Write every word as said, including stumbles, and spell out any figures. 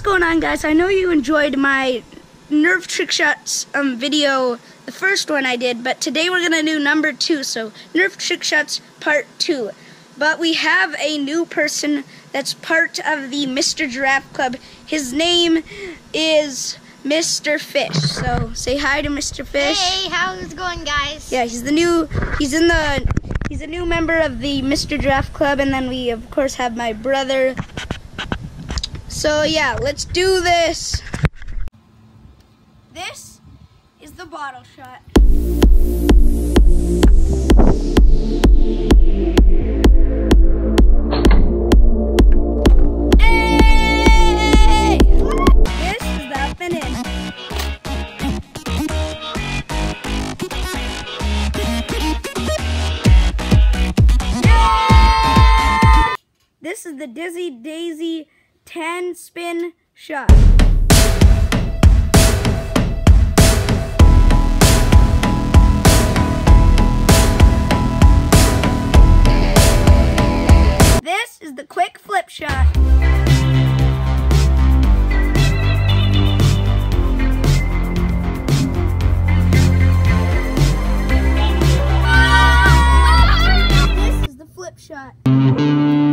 going on, guys? I know you enjoyed my Nerf trick shots um, video, the first one I did, but today we're going to do number two, so Nerf trick shots part two. But we have a new person that's part of the Mister Giraffe Club. His name is Mister Fish. So say hi to Mister Fish. Hey, how's it going, guys? Yeah, he's the new, he's in the, he's a new member of the Mister Giraffe Club, and then we of course have my brother. So yeah, let's do this. This is the bottle shot. Hey! This is the finish. Yay! This is the Dizzy Daisy ten spin shot. This is the quick flip shot. This is the flip shot.